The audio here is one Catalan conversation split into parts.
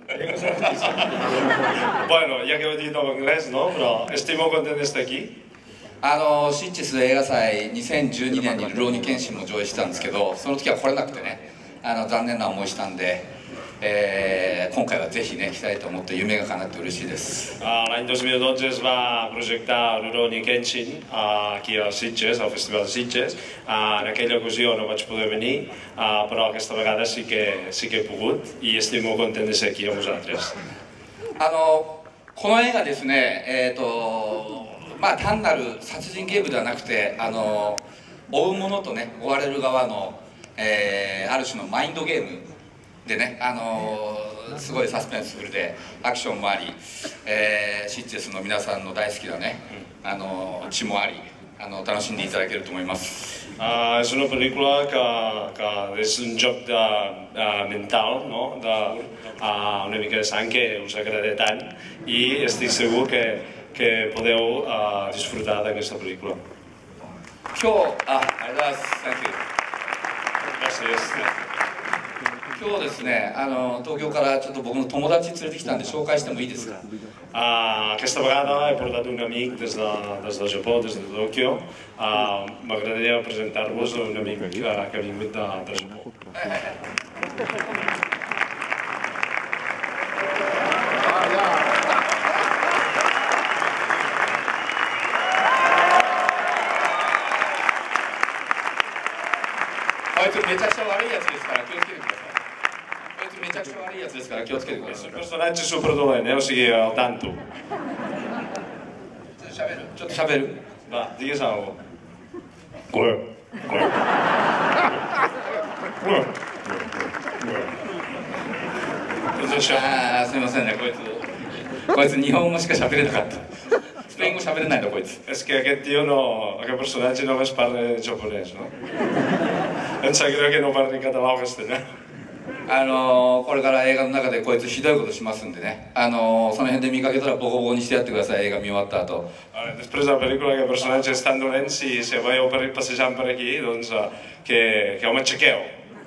Bueno, ya que ho he dit en anglès, no? Però estic molt content d'estar aquí. シッチェス映画祭2012年に「るろうに剣心」も上映したんですけど、その時は来れなくてね、残念な思いしたんで、今回はぜひね来たいと思って夢が叶って嬉しいです。 L'any 2012 es va projectar Rurouni Kenshin aquí a Sitges, al Festival de Sitges. En aquella ocasió no vaig poder venir, però aquesta vegada sí que he pogut i estic molt content de ser aquí amb vosaltres. この映画ですね、まあ単なる殺人ゲームではなくて、追う者とね追われる側の、ある種のマインドゲームでね、すごいサスペンスフルでアクションもあり、シッチェスの皆さんの大好きなね、血もあり、楽しんでいただけると思います。 És una pel·lícula que és un joc mental, no? Una mica de sang que us agrada tant i estic segur que podeu disfrutar d'aquesta pel·lícula. ありがとうございます。 Gràcies. 今日ですね、東京からちょっと僕の友達連れてきたんで紹介してもいいですか。 Aquesta vegada he portat un amic des del Japó, des de Tòquio. M'agradaria presentar-vos un amic que ha vingut del Japó. こいつめちゃくちゃ悪いやつですから気をつけてください。こいつめちゃくちゃ悪いやつですから気をつけてください。 És un personatge superdolent, o sigui, al tanto. ちょっと喋る。 Va, digues alguna cosa. Doncs això. すみませんね、こいつ日本語しか喋れなかった。スペイン語喋れないのこいつ。 És que aquest personatge només parla japonès, no? Em sap greu que no parli català o castellà. これから映画の中でこいつひどいことしますんでね、その辺で見かけたらボコボコにしてやってください、映画見終わった後。 Després de la pel·lícula, que personatges estan dolents, si veieu passejant per aquí, doncs que ho matxaqueu.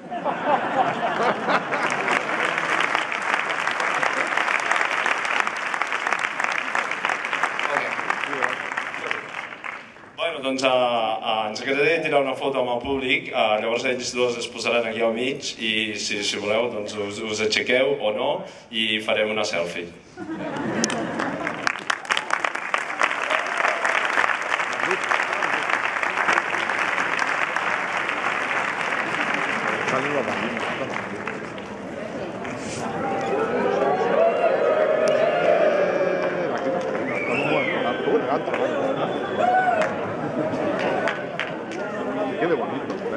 Bueno, doncs ens agradaria tirar una foto amb el públic, llavors ells dos es posaran aquí al mig i si voleu doncs us aixequeu o no i farem una selfie. Quede bonito.